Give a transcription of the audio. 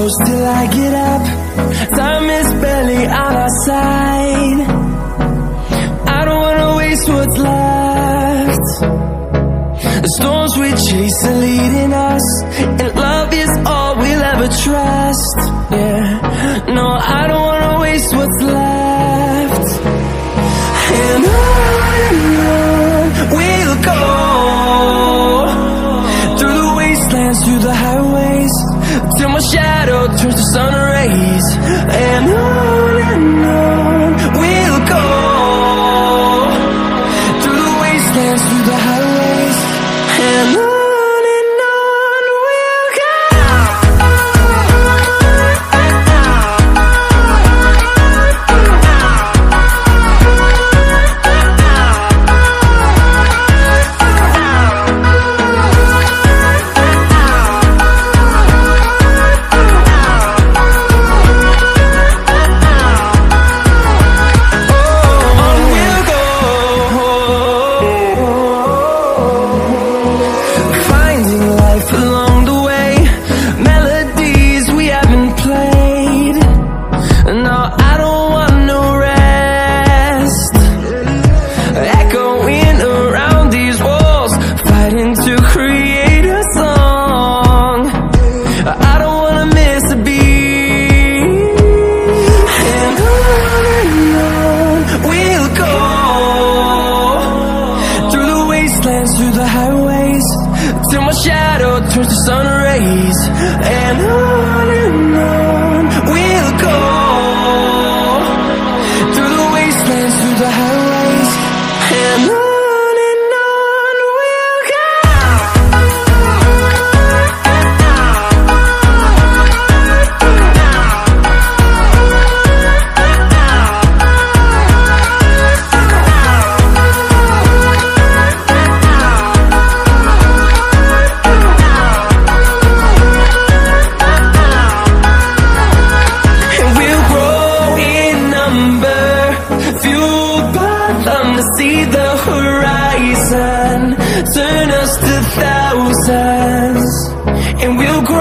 close till I get up. Time is barely on our side. I don't wanna waste what's left. The storms we chase are leading us, and love is all we'll ever trust. Yeah, no, I don't wanna waste what's left. And on we'll go, through the wastelands, through the highways, till my shadow turns to sun rays. And on we'll go, through the wastelands, through the highways, and on we'll go. Through the highways, till my shadow turns to sun rays. And on we'll go, through the wastelands, through the highways, and on we'll go. See the horizon, turn us to thousands, and we'll grow.